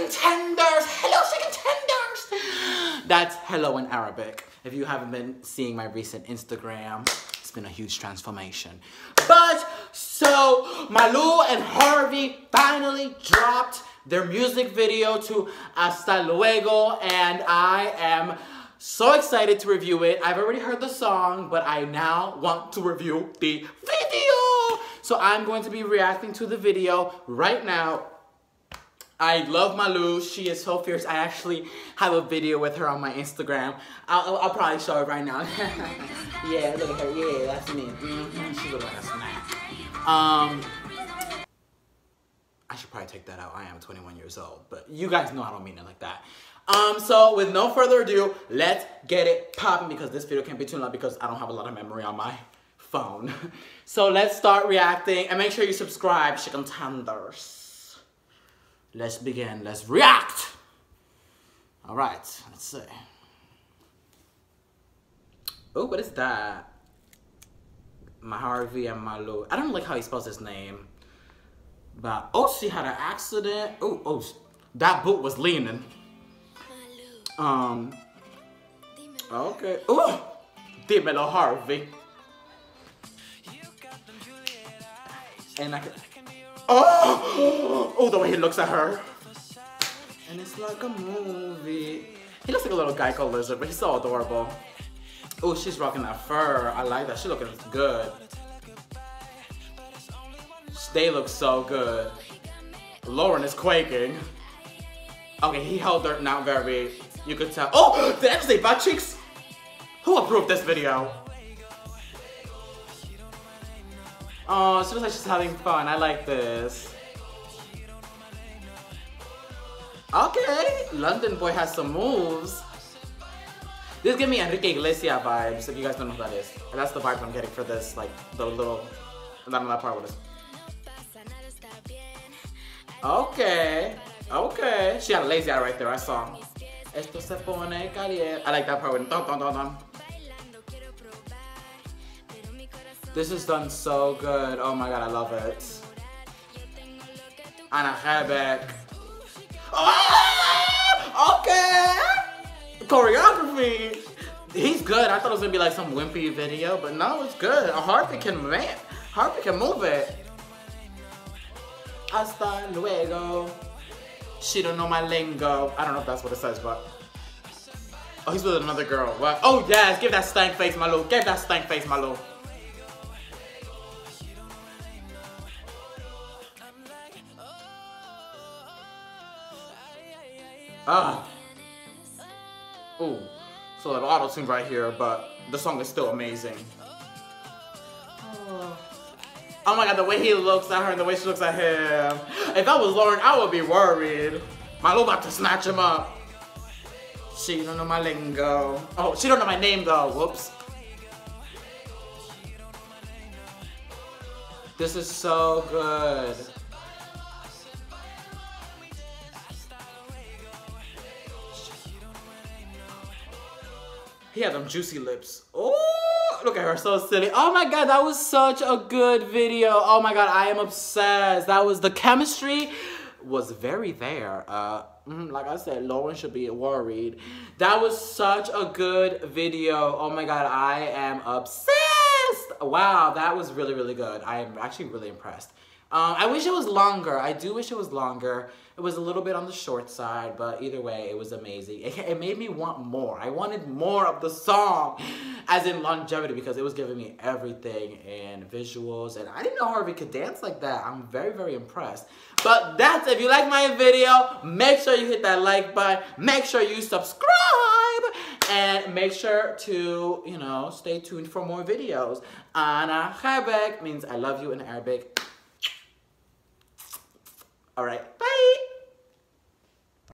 chicken tenders. Hello, chicken tenders. That's hello in Arabic. If you haven't been seeing my recent Instagram, it's been a huge transformation. But so Malu and Harvey finally dropped their music video to Hasta Luego, and I am so excited to review it. I've already heard the song, but I now want to review the video. So I'm going to be reacting to the video right now. I love Malu. She is so fierce. I actually have a video with her on my Instagram. I'll probably show it right now. Yeah, look at her. Yeah, that's me. She's looking like a snack. I should probably take that out. I am 21 years old, but you guys know I don't mean it like that. So with no further ado, let's get it popping because this video can't be too long because I don't have a lot of memory on my phone. So let's start reacting and make sure you subscribe, chicken tenders. Let's begin. Let's react. All right. Let's see. Oh, what is that? Harvey and Malu. I don't like how he spells his name. But oh, she had an accident. Oh, that boot was leaning. Okay. Oh, dímelo, Harvey. And I can. Oh, the way he looks at her. And it's like a movie. He looks like a little Geico lizard, but he's so adorable. Oh, she's rocking that fur. I like that. She's looking good. They look so good. Lauren is quaking. Okay, he held her not very. You could tell. Oh, did I say butt cheeks? Who approved this video? Oh, she looks like she's having fun. I like this. Okay, London boy has some moves. This gives me Enrique Iglesias vibes, if you guys don't know who that is. And that's the vibe I'm getting for this, like, the little, I don't know that part with this. Okay. She had a lazy eye right there, I saw. Esto se pone caliente. I like that part with dun dun dun dun. This is done so good. Oh my god, I love it. Anna Hebeck. Oh, okay. Choreography. He's good. I thought it was gonna be like some wimpy video, but no, it's good. Harvey can move it. Hasta luego. She don't know my lingo. I don't know if that's what it says, but. Oh, he's with another girl. What? Oh yes, give that stank face, Malu. Give that stank face, Malu. Ooh. So like auto-tune right here, but the song is still amazing. Oh my god, the way he looks at her and the way she looks at him. If I was Lauren, I would be worried. Malu about to snatch him up. She don't know my lingo. Oh, she don't know my name though. Whoops. This is so good. He had them juicy lips. Oh, look at her, so silly. Oh my god, that was such a good video. Oh my god, I am obsessed. That was, the chemistry was very there. Like I said, Lauren should be worried. That was such a good video. Oh my god, I am obsessed. Wow, that was really, really good. I am actually really impressed. I wish it was longer. I do wish it was longer. It was a little bit on the short side, but either way, it was amazing. It made me want more. I wanted more of the song, as in longevity, because it was giving me everything and visuals, and I didn't know Harvey could dance like that. I'm very, very impressed. But that's, if you like my video, make sure you hit that like button, make sure you subscribe, and make sure to, you know, stay tuned for more videos. Anna Hebeck means I love you in Arabic. All right.